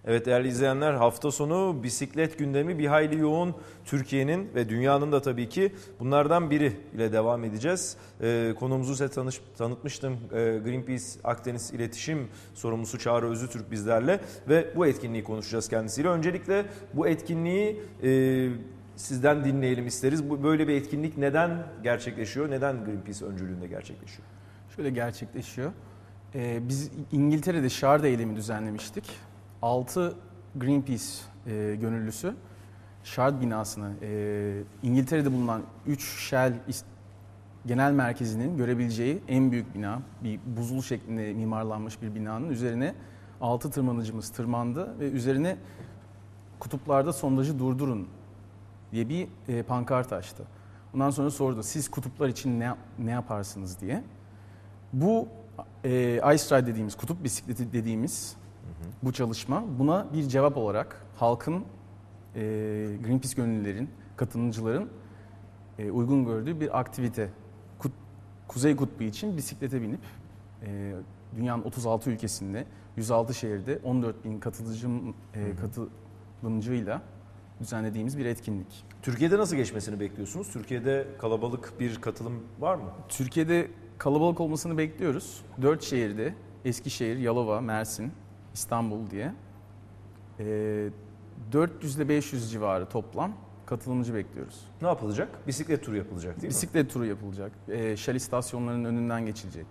Evet değerli izleyenler, hafta sonu bisiklet gündemi bir hayli yoğun. Türkiye'nin ve dünyanın da tabii ki bunlardan biri ile devam edeceğiz. Konuğumuzu size tanıtmıştım. Greenpeace Akdeniz İletişim Sorumlusu Çağrı Özütürk bizlerle ve bu etkinliği konuşacağız kendisiyle. Öncelikle bu etkinliği sizden dinleyelim isteriz. Böyle bir etkinlik neden gerçekleşiyor? Neden Greenpeace öncülüğünde gerçekleşiyor? Şöyle gerçekleşiyor. Biz İngiltere'de Shard eylemi düzenlemiştik. 6 Greenpeace gönüllüsü Shard binasını, İngiltere'de bulunan 3 Shell genel merkezinin görebileceği en büyük bina, bir buzul şeklinde mimarlanmış bir binanın üzerine 6 tırmanıcımız tırmandı ve üzerine kutuplarda sondajı durdurun diye bir pankart açtı. Ondan sonra sordu, siz kutuplar için ne yaparsınız diye. Bu Ice Ride dediğimiz, kutup bisikleti dediğimiz bu çalışma, buna bir cevap olarak halkın, Greenpeace gönüllülerin, katılımcıların uygun gördüğü bir aktivite. Kuzey Kutbu için bisiklete binip dünyanın 36 ülkesinde, 106 şehirde 14.000 katılımcıyla düzenlediğimiz bir etkinlik. Türkiye'de nasıl geçmesini bekliyorsunuz? Türkiye'de kalabalık bir katılım var mı? Türkiye'de kalabalık olmasını bekliyoruz. 4 şehirde, Eskişehir, Yalova, Mersin, İstanbul diye 400 ile 500 civarı toplam katılımcı bekliyoruz. Ne yapılacak? Bisiklet turu yapılacak değil mi? Bisiklet turu yapılacak. Shell istasyonlarının önünden geçilecek.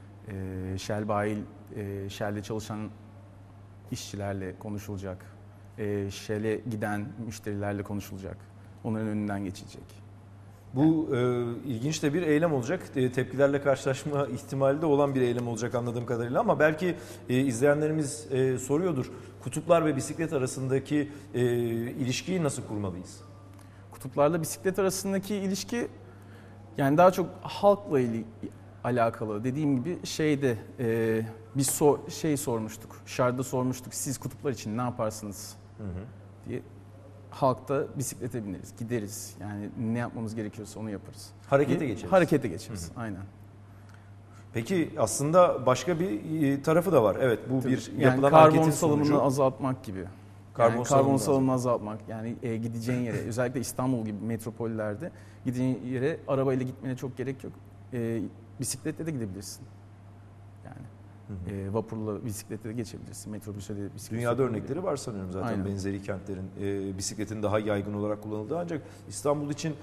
Shell'de çalışan işçilerle konuşulacak. Shell'e giden müşterilerle konuşulacak. Onların önünden geçilecek. Bu ilginç de bir eylem olacak. Tepkilerle karşılaşma ihtimali de olan bir eylem olacak anladığım kadarıyla. Ama belki izleyenlerimiz soruyordur. Kutuplar ve bisiklet arasındaki ilişkiyi nasıl kurmalıyız? Kutuplarla bisiklet arasındaki ilişki yani daha çok halkla alakalı. Dediğim gibi bir şey sormuştuk. Shard'da sormuştuk. Siz kutuplar için ne yaparsınız diye. Halkta bisiklete bineriz, gideriz. Yani ne yapmamız gerekiyorsa onu yaparız. Harekete geçeriz. Harekete geçeriz, aynen. Peki aslında başka bir tarafı da var. Evet, bu bir yapılan karbon anketin salımını sonucu. azaltmak gibi. Karbon salımını azaltmak. Yani gideceğin yere, özellikle İstanbul gibi metropollerde gideceğin yere arabayla gitmene çok gerek yok. Bisikletle de gidebilirsin. Yani vapurla, bisikletle de geçebilirsin. Metrobüse de bisikletle. Dünyada örnekleri var sanıyorum zaten. Aynen. Benzeri kentlerin bisikletin daha yaygın olarak kullanıldığı, ancak İstanbul için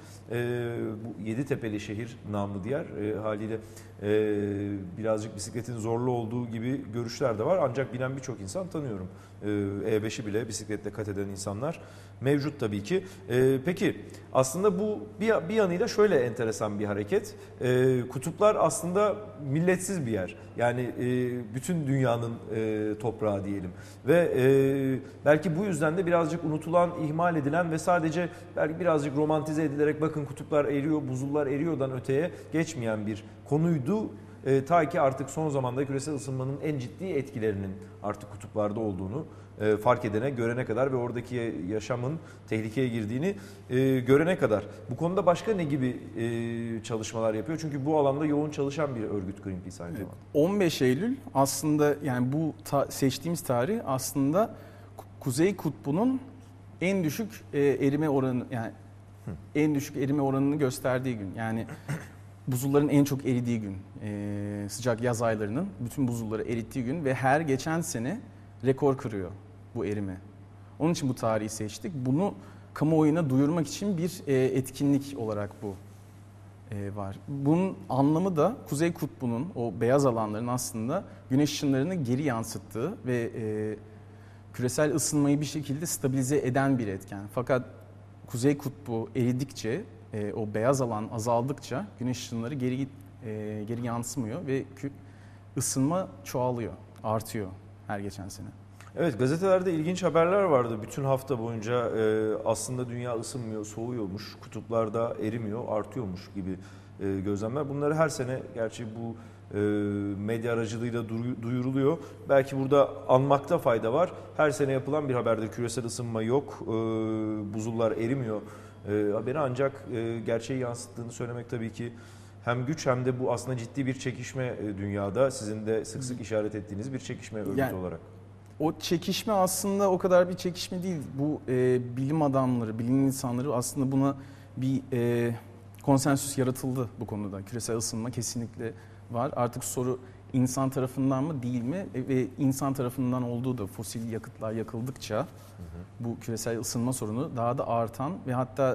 bu Yeditepe'li şehir namlı diğer haliyle birazcık bisikletin zorlu olduğu gibi görüşler de var. Ancak binen birçok insan tanıyorum. E5'i bile bisikletle kat eden insanlar mevcut tabii ki. Peki aslında bu bir yanıyla şöyle enteresan bir hareket. Kutuplar aslında milletsiz bir yer. Yani bütün dünyanın toprağı diyelim. Ve belki bu yüzden de birazcık unutulan, ihmal edilen ve sadece belki birazcık romantize edilerek bakın kutuplar eriyor, buzullar eriyordan öteye geçmeyen bir konuydu. Ta ki artık son zamanda küresel ısınmanın en ciddi etkilerinin artık kutuplarda olduğunu fark edene, görene kadar ve oradaki yaşamın tehlikeye girdiğini görene kadar. Bu konuda başka ne gibi çalışmalar yapıyor? Çünkü bu alanda yoğun çalışan bir örgüt Greenpeace aynı zamanda. 15 Eylül aslında yani bu seçtiğimiz tarih aslında Kuzey Kutbu'nun en düşük erime oranı, yani en düşük erime oranını gösterdiği gün. Yani buzulların en çok eridiği gün, sıcak yaz aylarının bütün buzulları erittiği gün ve her geçen sene rekor kırıyor bu erime. Onun için bu tarihi seçtik. Bunu kamuoyuna duyurmak için bir etkinlik olarak bu var. Bunun anlamı da Kuzey Kutbu'nun o beyaz alanların aslında güneş ışınlarını geri yansıttığı ve küresel ısınmayı bir şekilde stabilize eden bir etken. Fakat Kuzey Kutbu eridikçe, o beyaz alan azaldıkça güneş ışınları geri yansımıyor ve ısınma çoğalıyor, artıyor her geçen sene. Evet, gazetelerde ilginç haberler vardı bütün hafta boyunca. Aslında dünya ısınmıyor, soğuyormuş, kutuplarda erimiyor, artıyormuş gibi gözlemler. Bunları her sene gerçi bu medya aracılığıyla duyuruluyor. Belki burada anmakta fayda var. Her sene yapılan bir haberdir. Küresel ısınma yok, buzullar erimiyor haberi, ancak gerçeği yansıttığını söylemek tabii ki hem güç hem de bu aslında ciddi bir çekişme dünyada. Sizin de sık sık işaret ettiğiniz bir çekişme örgütü olarak. O çekişme aslında o kadar bir çekişme değil. Bu bilim adamları, bilim insanları aslında buna bir konsensüs yaratıldı bu konuda. Küresel ısınma kesinlikle var. Artık soru insan tarafından mı değil mi? Ve insan tarafından olduğu da fosil yakıtlar yakıldıkça bu küresel ısınma sorunu daha da artan ve hatta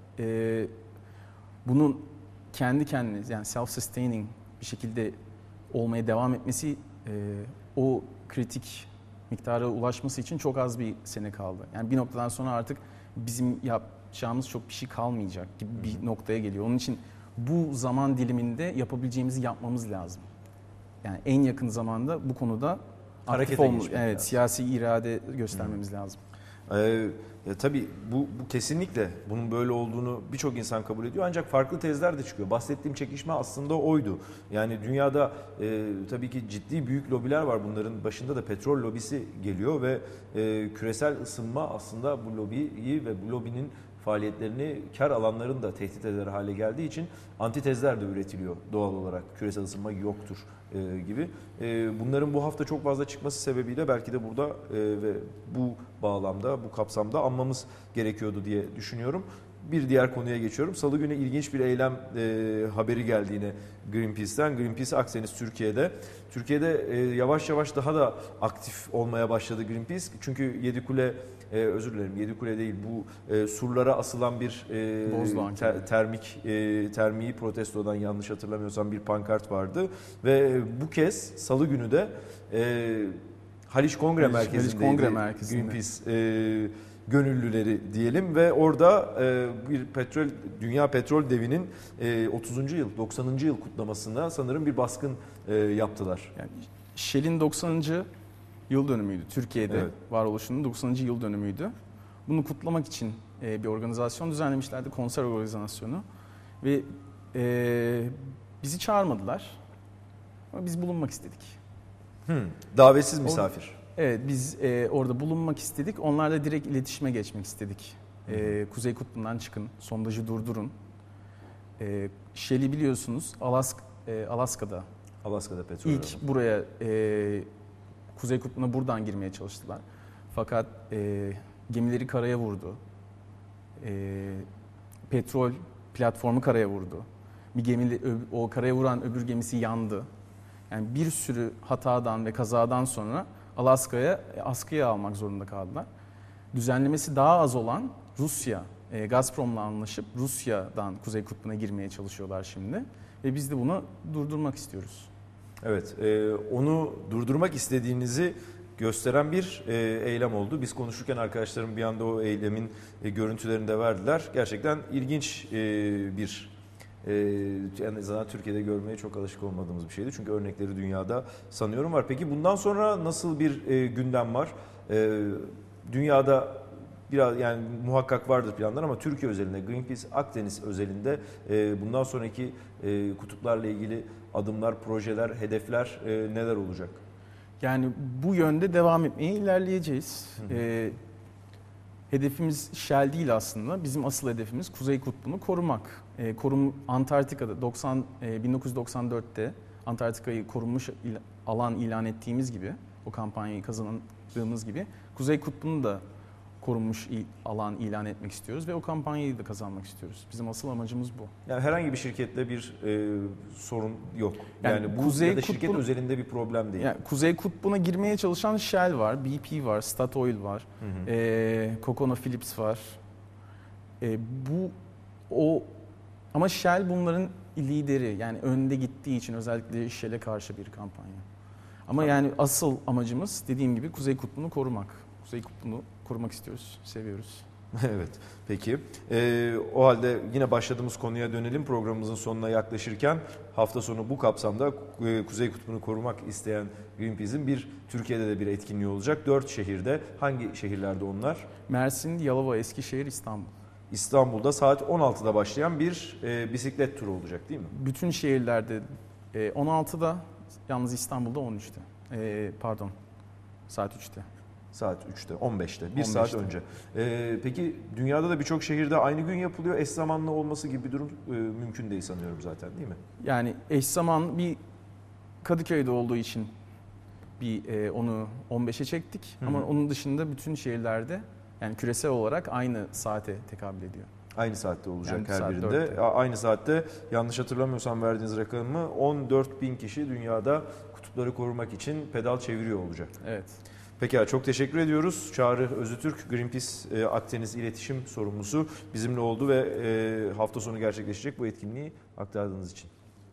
bunun kendi kendine yani self-sustaining bir şekilde olmaya devam etmesi o kritik miktara ulaşması için çok az bir sene kaldı. Yani bir noktadan sonra artık bizim yapacağımız çok bir şey kalmayacak gibi bir noktaya geliyor. Onun için bu zaman diliminde yapabileceğimizi yapmamız lazım. Yani en yakın zamanda bu konuda aktif olmamız, evet, siyasi irade göstermemiz lazım. Tabii bu kesinlikle bunun böyle olduğunu birçok insan kabul ediyor ancak farklı tezler de çıkıyor. Bahsettiğim çekişme aslında oydu. Yani dünyada tabii ki ciddi büyük lobiler var. Bunların başında da petrol lobisi geliyor ve küresel ısınma aslında bu lobiyi ve bu lobinin faaliyetlerini kar alanlarını da tehdit eder hale geldiği için antitezler de üretiliyor doğal olarak. Küresel ısınma yoktur gibi. Bunların bu hafta çok fazla çıkması sebebiyle belki de burada ve bu bağlamda, bu kapsamda anmamız gerekiyordu diye düşünüyorum. Bir diğer konuya geçiyorum. Salı günü ilginç bir eylem haberi geldi yine Greenpeace'ten. Greenpeace Akdeniz Türkiye'de. Türkiye'de yavaş yavaş daha da aktif olmaya başladı Greenpeace. Çünkü Yedikule, özür dilerim Yedikule değil bu surlara asılan bir termiği protestodan yanlış hatırlamıyorsam bir pankart vardı. Ve bu kez Salı günü de Haliç Kongre Merkezi'ndeydi Greenpeace gönüllüleri diyelim ve orada bir dünya petrol devinin 30. yıl, 90. yıl kutlamasına sanırım bir baskın yaptılar. Yani Shell'in 90. yıl dönümüydü. Türkiye'de evet. Varoluşunun 90. yıl dönümüydü. Bunu kutlamak için bir organizasyon düzenlemişlerdi, konser organizasyonu ve bizi çağırmadılar ama biz bulunmak istedik. Davetsiz misafir. Evet, biz orada bulunmak istedik. Onlarla direkt iletişime geçmek istedik. Kuzey Kutbu'ndan çıkın, sondajı durdurun. Shell'i biliyorsunuz Alaska'da petrol. İlk buraya Kuzey Kutbu'na buradan girmeye çalıştılar. Fakat gemileri karaya vurdu. Petrol platformu karaya vurdu. Bir gemi, o karaya vuran öbür gemisi yandı. Yani bir sürü hatadan ve kazadan sonra Alaska'ya askıya almak zorunda kaldılar. Düzenlemesi daha az olan Rusya, Gazprom'la anlaşıp Rusya'dan Kuzey Kutbu'na girmeye çalışıyorlar şimdi. Ve biz de bunu durdurmak istiyoruz. Evet, onu durdurmak istediğinizi gösteren bir eylem oldu. Biz konuşurken arkadaşlarım bir anda o eylemin görüntülerini de verdiler. Gerçekten ilginç bir en azından Türkiye'de görmeye çok alışık olmadığımız bir şeydi. Çünkü örnekleri dünyada sanıyorum var. Peki bundan sonra nasıl bir gündem var? Dünyada biraz yani muhakkak vardır planlar ama Türkiye özelinde, Greenpeace Akdeniz özelinde bundan sonraki kutuplarla ilgili adımlar, projeler, hedefler neler olacak? Yani bu yönde devam etmeye ilerleyeceğiz. Hedefimiz Shell değil aslında. Bizim asıl hedefimiz Kuzey Kutbu'nu korumak. Antarktika'da 1994'te Antarktika'yı korunmuş alan ilan ettiğimiz gibi, o kampanyayı kazandığımız gibi Kuzey Kutbu'nu da korunmuş alan ilan etmek istiyoruz ve o kampanyayı da kazanmak istiyoruz. Bizim asıl amacımız bu. Yani herhangi bir şirketle bir sorun yok. Yani bu Kuzey ya da şirket özelinde bir problem değil. Yani Kuzey Kutbu'na girmeye çalışan Shell var, BP var, Statoil var, ConocoPhillips var. Ama Shell bunların lideri, yani önde gittiği için özellikle Shell'e karşı bir kampanya. Ama yani asıl amacımız dediğim gibi Kuzey Kutbu'nu korumak. Kuzey Kutbu'nu korumak istiyoruz, seviyoruz. Evet, peki. O halde yine başladığımız konuya dönelim. Programımızın sonuna yaklaşırken hafta sonu bu kapsamda Kuzey Kutbu'nu korumak isteyen Greenpeace'in Türkiye'de de bir etkinliği olacak. 4 şehirde. Hangi şehirlerde onlar? Mersin, Yalova, Eskişehir, İstanbul. İstanbul'da saat 16'da başlayan bir bisiklet turu olacak değil mi? Bütün şehirlerde 16'da, yalnız İstanbul'da 13'te. Saat 3'te. Saat 3'te, 15'te, bir saat önce. Peki dünyada da birçok şehirde aynı gün yapılıyor. Eş zamanlı olması gibi bir durum mümkün değil sanıyorum zaten değil mi? Yani eş zaman bir Kadıköy'de olduğu için onu 15'e çektik. Ama onun dışında bütün şehirlerde yani küresel olarak aynı saate tekabül ediyor. Aynı saatte olacak Yani her saat birinde. 4'te. Aynı saatte, yanlış hatırlamıyorsam verdiğiniz rakamı, 14.000 kişi dünyada kutupları korumak için pedal çeviriyor olacak. Evet. Peki, çok teşekkür ediyoruz. Çağrı Özütürk, Greenpeace Akdeniz İletişim Sorumlusu bizimle oldu ve hafta sonu gerçekleşecek bu etkinliği aktardığınız için.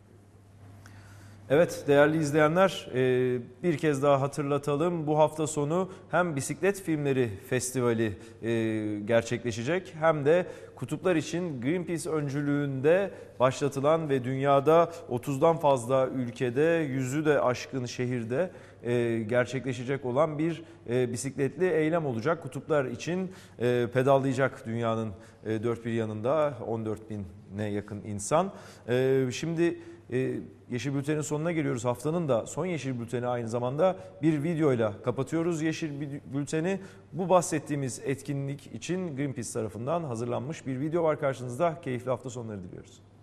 Evet değerli izleyenler, bir kez daha hatırlatalım. Bu hafta sonu hem Bisiklet Filmleri Festivali gerçekleşecek hem de kutuplar için Greenpeace öncülüğünde başlatılan ve dünyada 30'dan fazla ülkede 100'ü de aşkın şehirde gerçekleşecek olan bir bisikletli eylem olacak. Kutuplar için pedallayacak dünyanın dört bir yanında 14.000'e yakın insan. Şimdi Yeşil Bülten'in sonuna geliyoruz. Haftanın da son Yeşil Bülten'i aynı zamanda bir videoyla kapatıyoruz. Yeşil Bülten'i bu bahsettiğimiz etkinlik için Greenpeace tarafından hazırlanmış bir video var karşınızda. Keyifli hafta sonları diliyoruz.